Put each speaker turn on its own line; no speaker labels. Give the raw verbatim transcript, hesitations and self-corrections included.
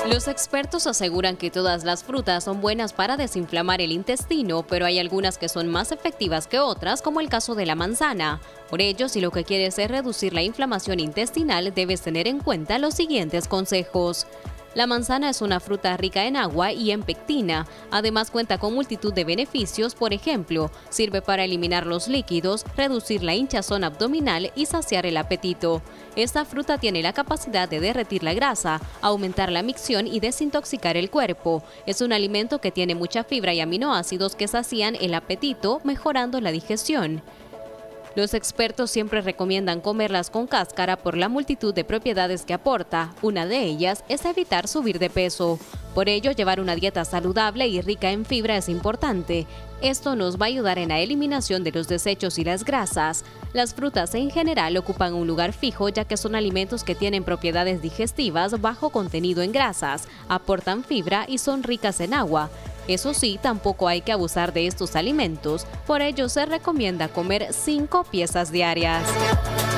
Los expertos aseguran que todas las frutas son buenas para desinflamar el intestino, pero hay algunas que son más efectivas que otras, como el caso de la manzana. Por ello, si lo que quieres es reducir la inflamación intestinal, debes tener en cuenta los siguientes consejos. La manzana es una fruta rica en agua y en pectina. Además, cuenta con multitud de beneficios. Por ejemplo, sirve para eliminar los líquidos, reducir la hinchazón abdominal y saciar el apetito. Esta fruta tiene la capacidad de derretir la grasa, aumentar la micción y desintoxicar el cuerpo. Es un alimento que tiene mucha fibra y aminoácidos que sacían el apetito, mejorando la digestión. Los expertos siempre recomiendan comerlas con cáscara por la multitud de propiedades que aporta. Una de ellas es evitar subir de peso. Por ello, llevar una dieta saludable y rica en fibra es importante. Esto nos va a ayudar en la eliminación de los desechos y las grasas. Las frutas en general ocupan un lugar fijo ya que son alimentos que tienen propiedades digestivas bajo contenido en grasas, aportan fibra y son ricas en agua. Eso sí, tampoco hay que abusar de estos alimentos, por ello se recomienda comer cinco piezas diarias.